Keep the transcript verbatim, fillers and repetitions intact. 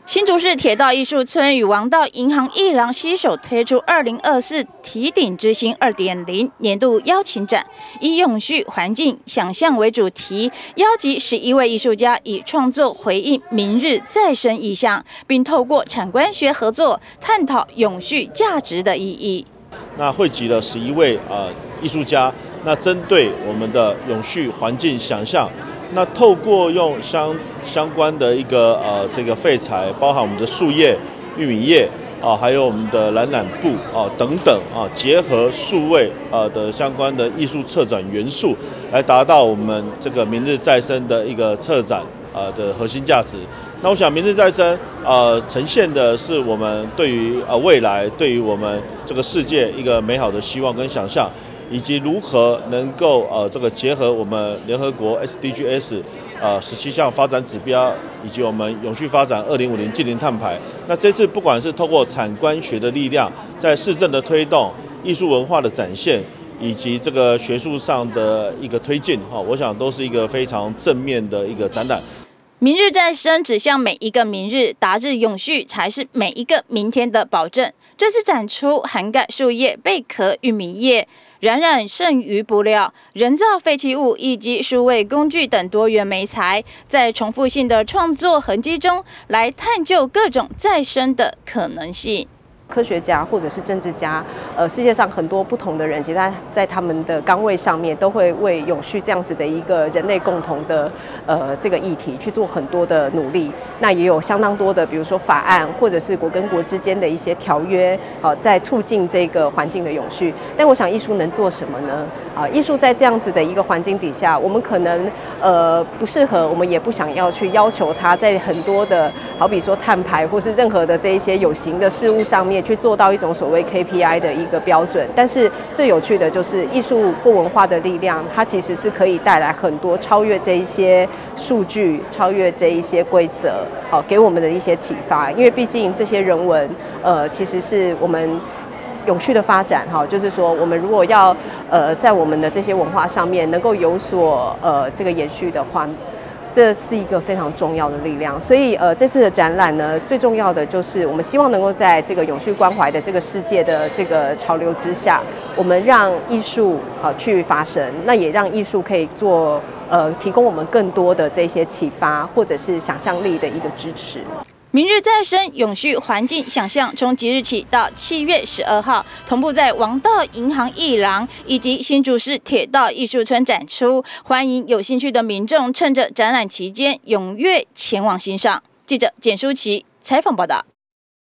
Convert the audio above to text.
新竹市铁道艺术村与王道银行艺廊携手推出二零二四提鼎之星 二点零 年度邀请展，以永续环境想象为主题，邀集十一位艺术家以创作回应明日再生意象，并透过产官学合作探讨永续价值的意义。 那汇集了十一位呃艺术家，那针对我们的永续环境想象。 那透过用相相关的一个呃这个废材，包含我们的树叶、玉米叶啊，还有我们的蓝染布啊等等啊，结合数位呃的相关的艺术策展元素，来达到我们这个明日再生的一个策展呃的核心价值。那我想明日再生呃呈现的是我们对于呃未来，对于我们这个世界一个美好的希望跟想象。 以及如何能够呃这个结合我们联合国 S D Gs 呃十七项发展指标，以及我们永续发展二零五零净零碳排。那这次不管是透过产官学的力量，在市政的推动、艺术文化的展现，以及这个学术上的一个推进，哈，我想都是一个非常正面的一个展览。 明日再生指向每一个明日，达至永续才是每一个明天的保证。这次展出涵盖树叶、贝壳、玉米叶、染染剩余布料、人造废弃物以及数位工具等多元媒材，在重复性的创作痕迹中，来探究各种再生的可能性。 科学家或者是政治家，呃，世界上很多不同的人，其实在在他们的岗位上面，都会为永续这样子的一个人类共同的呃这个议题去做很多的努力。那也有相当多的，比如说法案，或者是国跟国之间的一些条约，呃，在促进这个环境的永续。但我想，艺术能做什么呢？啊，艺术在这样子的一个环境底下，我们可能呃不适合，我们也不想要去要求它在很多的，好比说碳排或是任何的这一些有形的事物上面。 去做到一种所谓 K P I 的一个标准，但是最有趣的就是艺术或文化的力量，它其实是可以带来很多超越这一些数据、超越这一些规则，好给我们的一些启发。因为毕竟这些人文，呃，其实是我们永续的发展，哈，就是说我们如果要呃在我们的这些文化上面能够有所呃这个延续的话。 这是一个非常重要的力量，所以呃，这次的展览呢，最重要的就是我们希望能够在这个永续关怀的这个世界的这个潮流之下，我们让艺术呃去发声，那也让艺术可以做呃提供我们更多的这些启发或者是想象力的一个支持。 明日再生永续环境想象，从即日起到七月十二号，同步在王道银行艺廊以及新竹市铁道艺术村展出。欢迎有兴趣的民众趁着展览期间踊跃前往欣赏。记者简舒琪采访报道。